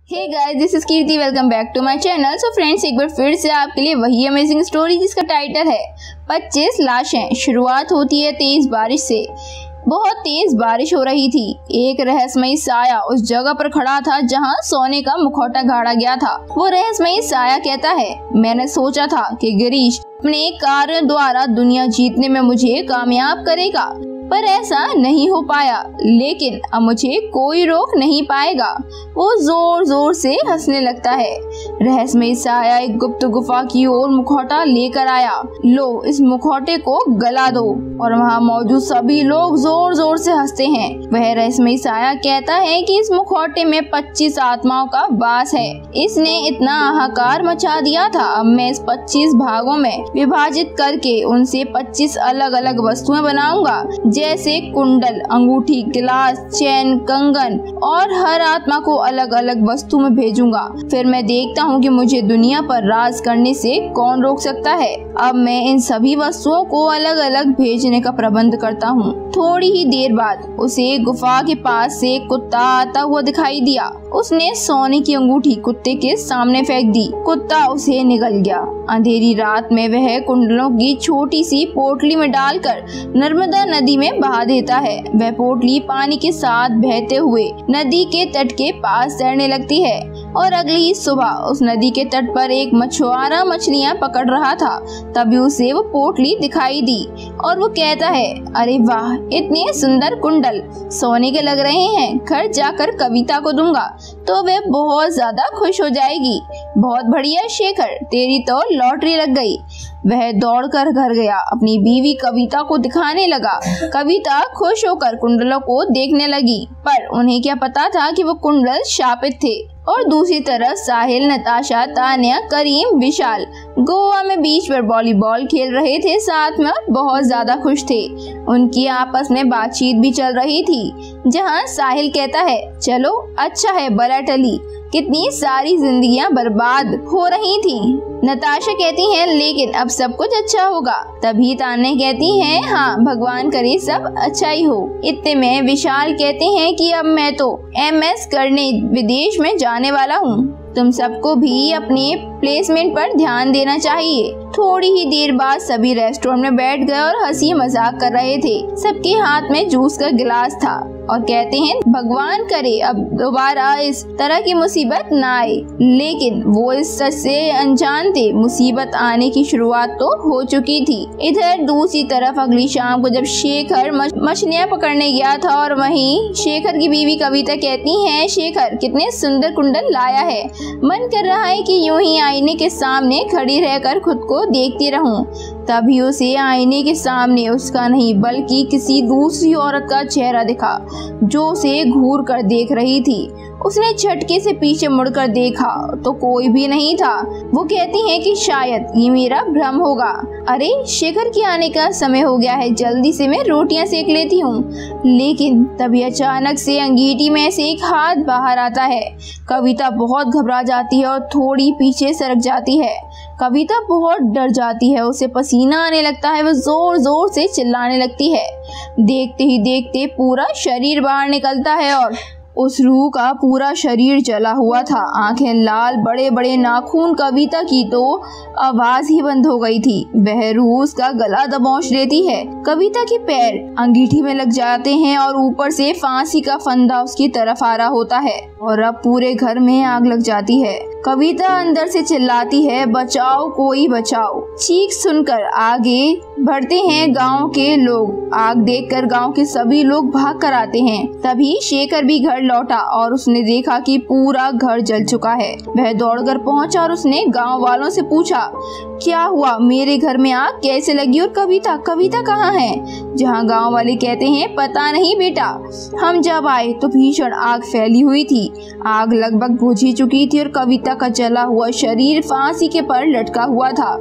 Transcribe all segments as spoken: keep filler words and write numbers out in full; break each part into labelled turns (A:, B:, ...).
A: Hey guys, this is Kirti. Welcome back to my channel. So friends, एक बार फिर से आपके लिए वही अमेजिंग स्टोरी जिसका टाइटल है पच्चीस लाशें। शुरुआत होती है तेज बारिश से। बहुत तेज बारिश हो रही थी। एक रहस्यमयी साया उस जगह पर खड़ा था जहां सोने का मुखौटा गाड़ा गया था। वो रहस्यमयी साया कहता है, मैंने सोचा था कि गिरीश अपने कार्य द्वारा दुनिया जीतने में मुझे कामयाब करेगा, पर ऐसा नहीं हो पाया। लेकिन अब मुझे कोई रोक नहीं पाएगा। वो जोर जोर से हंसने लगता है। रहस्यमयी साया एक गुप्त गुफा की ओर मुखौटा लेकर आया। लो, इस मुखौटे को गला दो। और वहाँ मौजूद सभी लोग जोर जोर से हंसते हैं। वह रहस्यमयी साया कहता है कि इस मुखौटे में पच्चीस आत्माओं का वास है। इसने इतना हाहाकार मचा दिया था। अब मैं इस पच्चीस भागों में विभाजित करके उनसे पच्चीस अलग अलग वस्तुएं बनाऊंगा, जैसे कुंडल, अंगूठी, गिलास, चैन, कंगन, और हर आत्मा को अलग अलग वस्तु में भेजूंगा। फिर मैं देखता हूँ कि मुझे दुनिया पर राज करने से कौन रोक सकता है। अब मैं इन सभी वस्तुओं को अलग अलग भेजने का प्रबंध करता हूँ। थोड़ी ही देर बाद उसे गुफा के पास से कुत्ता आता हुआ दिखाई दिया। उसने सोने की अंगूठी कुत्ते के सामने फेंक दी। कुत्ता उसे निगल गया। अंधेरी रात में वह कुंडलों की छोटी सी पोटली में डालकर नर्मदा नदी में बहा देता है। वह पोटली पानी के साथ बहते हुए नदी के तट के पास तैरने लगती है। और अगली सुबह उस नदी के तट पर एक मछुआरा मछलियां पकड़ रहा था। तभी उसे वो पोटली दिखाई दी और वो कहता है, अरे वाह, इतने सुंदर कुंडल सोने के लग रहे हैं। घर जाकर कविता को दूंगा तो वह बहुत ज्यादा खुश हो जाएगी। बहुत बढ़िया शेखर, तेरी तो लॉटरी लग गई। वह दौड़कर घर गया, अपनी बीवी कविता को दिखाने लगा। कविता खुश होकर कुंडलों को देखने लगी, पर उन्हें क्या पता था कि वो कुंडल शापित थे। और दूसरी तरफ साहिल, नताशा, तान्या, करीम, विशाल गोवा में बीच पर वॉलीबॉल खेल रहे थे। साथ में बहुत ज्यादा खुश थे। उनकी आपस में बातचीत भी चल रही थी, जहां साहिल कहता है, चलो अच्छा है बला टली, कितनी सारी जिंदगियां बर्बाद हो रही थी। नताशा कहती है, लेकिन अब सब कुछ अच्छा होगा। तभी तान्या कहती है, हाँ भगवान करे सब अच्छा ही हो। इतने में विशाल कहते हैं कि अब मैं तो एम एस करने विदेश में जाने वाला हूँ। तुम सबको भी अपने प्लेसमेंट पर ध्यान देना चाहिए। थोड़ी ही देर बाद सभी रेस्टोरेंट में बैठ गए और हंसी मजाक कर रहे थे। सबके हाथ में जूस का गिलास था और कहते हैं, भगवान करे अब दोबारा इस तरह की मुसीबत ना आए। लेकिन वो इस सच से अनजान थे, मुसीबत आने की शुरुआत तो हो चुकी थी। इधर दूसरी तरफ अगली शाम को जब शेखर मछलियाँ पकड़ने गया था और वहीं शेखर की बीवी कविता कहती है, शेखर कितने सुंदर कुंडल लाया है। मन कर रहा है कि यूं ही आईने के सामने खड़ी रहकर खुद को देखती रहूं। तभी उसे आईने के सामने उसका नहीं बल्कि किसी दूसरी औरत का चेहरा दिखा, जो उसे घूर कर देख रही थी। उसने झटके से पीछे मुड़कर देखा तो कोई भी नहीं था। वो कहती है कि शायद ये मेरा भ्रम होगा। अरे शेखर के आने का समय हो गया है, जल्दी से मैं रोटियां सेक लेती हूँ। लेकिन तभी अचानक से अंगीठी में से एक हाथ बाहर आता है। कविता बहुत घबरा जाती है और थोड़ी पीछे सरक जाती है। कविता बहुत डर जाती है, उसे पसीना आने लगता है। वह जोर जोर से चिल्लाने लगती है। देखते ही देखते पूरा शरीर बाहर निकलता है और उस रूह का पूरा शरीर जला हुआ था। आंखें लाल, बड़े बड़े नाखून। कविता की तो आवाज ही बंद हो गई थी। वह रूह उसका गला दबोच लेती है। कविता के पैर अंगीठी में लग जाते हैं और ऊपर से फांसी का फंदा उसकी तरफ आ रहा होता है और अब पूरे घर में आग लग जाती है। कविता अंदर से चिल्लाती है, बचाओ कोई बचाओ। चीख सुनकर आगे बढ़ते हैं गांव के लोग। आग देखकर गांव के सभी लोग भाग कर आते हैं। तभी शेखर भी घर लौटा और उसने देखा कि पूरा घर जल चुका है। वह दौड़कर पहुंचा और उसने गांव वालों से पूछा, क्या हुआ, मेरे घर में आग कैसे लगी और कविता कविता कहाँ है? जहां गांव वाले कहते हैं, पता नहीं बेटा, हम जब आए तो भीषण आग फैली हुई थी। आग लगभग बुझ ही चुकी थी और कविता का जला हुआ शरीर फांसी के पर लटका हुआ था।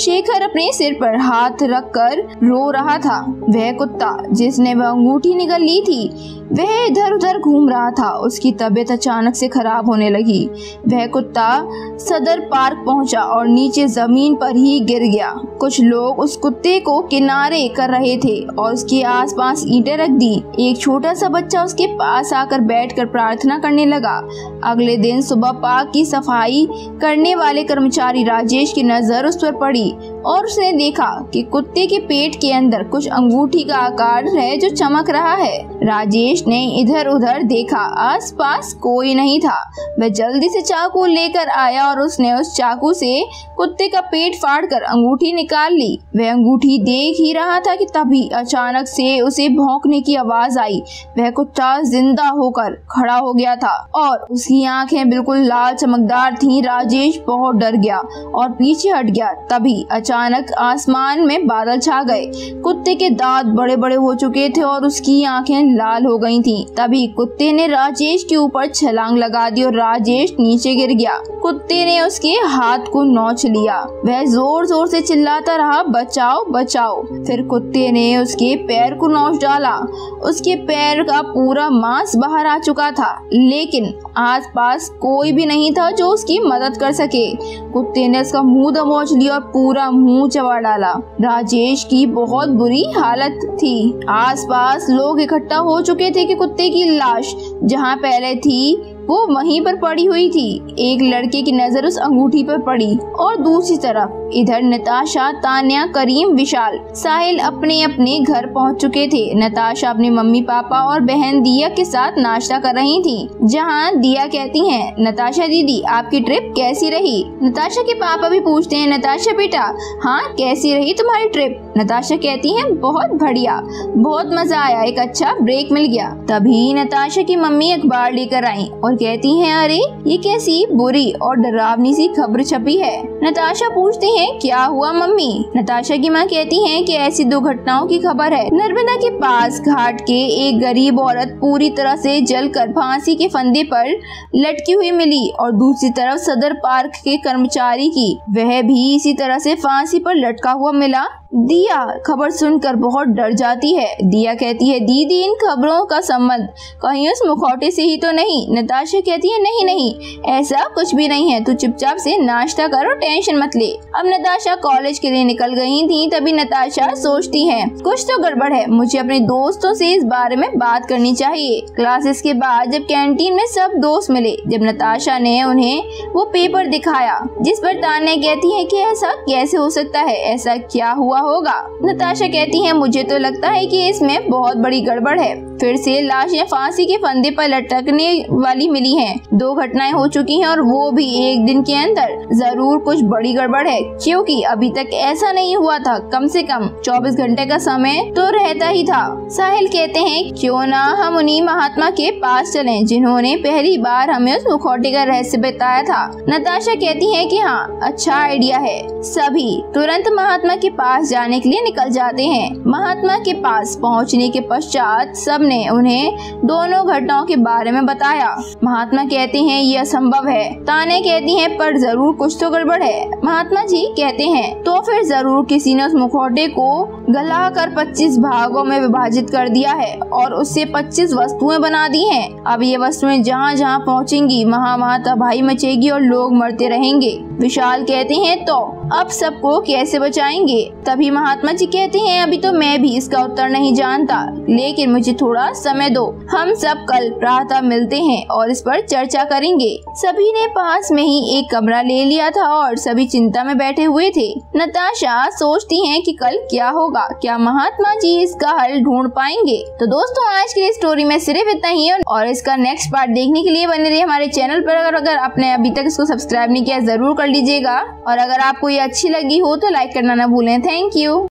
A: शेखर अपने सिर पर हाथ रखकर रो रहा था। वह कुत्ता जिसने वह अंगूठी निगल ली थी वह इधर उधर घूम रहा था। उसकी तबीयत अचानक से खराब होने लगी। वह कुत्ता सदर पार्क पहुंचा और नीचे जमीन पर ही गिर गया। कुछ लोग उस कुत्ते को किनारे कर रहे थे और उसके आसपास ईंटें रख दी। एक छोटा सा बच्चा उसके पास आकर बैठकर प्रार्थना करने लगा। अगले दिन सुबह पार्क की सफाई करने वाले कर्मचारी राजेश की नजर उस पर पड़ी और उसने देखा कि कुत्ते के पेट के अंदर कुछ अंगूठी का आकार है जो चमक रहा है। राजेश ने इधर उधर देखा, आसपास कोई नहीं था। वह जल्दी से चाकू लेकर आया और उसने उस चाकू से कुत्ते का पेट फाड़कर अंगूठी निकाल ली। वह अंगूठी देख ही रहा था कि तभी अचानक से उसे भौंकने की आवाज आई। वह कुत्ता जिंदा होकर खड़ा हो गया था और उसकी आंखें बिल्कुल लाल चमकदार थीं। राजेश बहुत डर गया और पीछे हट गया। तभी अचानक आसमान में बादल छा गए। कुत्ते के दांत बड़े बड़े हो चुके थे और उसकी आंखें लाल हो गई थीं। तभी कुत्ते ने राजेश के ऊपर छलांग लगा दी और राजेश नीचे गिर गया। कुत्ते ने उसके हाथ को नोच लिया। वह जोर जोर से चिल्लाता रहा, बचाओ बचाओ। फिर कुत्ते ने उसके पैर को नोच डाला। उसके पैर का पूरा मांस बाहर आ चुका था, लेकिन आसपास कोई भी नहीं था जो उसकी मदद कर सके। कुत्ते ने उसका मुंह दबोच लिया और पूरा मुंह चबा डाला। राजेश की बहुत बुरी हालत थी। आसपास लोग इकट्ठा हो चुके थे कि कुत्ते की लाश जहां पहले थी वो वहीं पर पड़ी हुई थी। एक लड़के की नजर उस अंगूठी पर पड़ी और दूसरी तरफ इधर नताशा, तान्या, करीम, विशाल, साहिल अपने अपने घर पहुंच चुके थे। नताशा अपने मम्मी पापा और बहन दिया के साथ नाश्ता कर रही थी, जहां दिया कहती हैं, नताशा दीदी आपकी ट्रिप कैसी रही? नताशा के पापा भी पूछते हैं, नताशा बेटा हाँ कैसी रही तुम्हारी ट्रिप? नताशा कहती है बहुत बढ़िया, बहुत मजा आया, एक अच्छा ब्रेक मिल गया। तभी नताशा की मम्मी अखबार लेकर आई और कहती हैं, अरे ये कैसी बुरी और डरावनी सी खबर छपी है? नताशा पूछते हैं क्या हुआ मम्मी? नताशा की माँ कहती हैं कि ऐसी दो घटनाओं की खबर है। नर्मदा के पास घाट के एक गरीब औरत पूरी तरह से जलकर फांसी के फंदे पर लटकी हुई मिली और दूसरी तरफ सदर पार्क के कर्मचारी की वह भी इसी तरह से फांसी पर लटका हुआ मिला। दिया खबर सुनकर बहुत डर जाती है। दिया कहती है दीदी इन खबरों का संबंध कहीं उस मुखौटे से ही तो नहीं? नताशा कहती है नहीं नहीं ऐसा कुछ भी नहीं है, तू चुपचाप से नाश्ता कर और टेंशन मत ले। अब नताशा कॉलेज के लिए निकल गई थी। तभी नताशा सोचती है कुछ तो गड़बड़ है, मुझे अपने दोस्तों से इस बारे में बात करनी चाहिए। क्लासेस के बाद जब कैंटीन में सब दोस्त मिले, जब नताशा ने उन्हें वो पेपर दिखाया जिस पर तान्या कहती है कि ऐसा कैसे हो सकता है, ऐसा क्या हुआ होगा? नताशा कहती है मुझे तो लगता है कि इसमें बहुत बड़ी गड़बड़ है। फिर से लाशें फांसी के फंदे पर लटकने वाली मिली हैं। दो घटनाएं हो चुकी हैं और वो भी एक दिन के अंदर। जरूर कुछ बड़ी गड़बड़ है, क्योंकि अभी तक ऐसा नहीं हुआ था। कम से कम चौबीस घंटे का समय तो रहता ही था। साहिल कहते हैं क्यों ना हम उन्हीं महात्मा के पास चलें जिन्होंने पहली बार हमें उस मुखौटे का रहस्य बताया था। नताशा कहती है कि हाँ अच्छा आइडिया है। सभी तुरंत महात्मा के पास जाने के लिए निकल जाते हैं। महात्मा के पास पहुंचने के पश्चात सबने उन्हें दोनों घटनाओं के बारे में बताया। महात्मा कहते हैं ये असंभव है। तान्या कहती हैं पर जरूर कुछ तो गड़बड़ है। महात्मा जी कहते हैं तो फिर जरूर किसी ने उस मुखौटे को गलाकर पच्चीस भागों में विभाजित कर दिया है और उससे पच्चीस वस्तुएं बना दी हैं। अब ये वस्तुएं जहाँ जहाँ पहुँचेंगी वहाँ वहाँ तबाही मचेगी और लोग मरते रहेंगे। विशाल कहते हैं तो अब सबको कैसे बचाएंगे? तभी महात्मा जी कहते हैं अभी तो मैं भी इसका उत्तर नहीं जानता, लेकिन मुझे थोड़ा समय दो। हम सब कल प्रातः मिलते हैं और इस पर चर्चा करेंगे। सभी ने पास में ही एक कमरा ले लिया था और सभी चिंता में बैठे हुए थे। नताशा सोचती हैं कि कल क्या होगा, क्या महात्मा जी इसका हल ढूंढ पाएंगे? तो दोस्तों आज की स्टोरी में सिर्फ इतना ही है और इसका नेक्स्ट पार्ट देखने के लिए बने रहिए हमारे चैनल पर। अगर अगर आपने अभी तक इसको सब्सक्राइब नहीं किया जरूर कर लीजिएगा और अगर आपको ये अच्छी लगी हो तो लाइक करना ना भूलें। Thank you.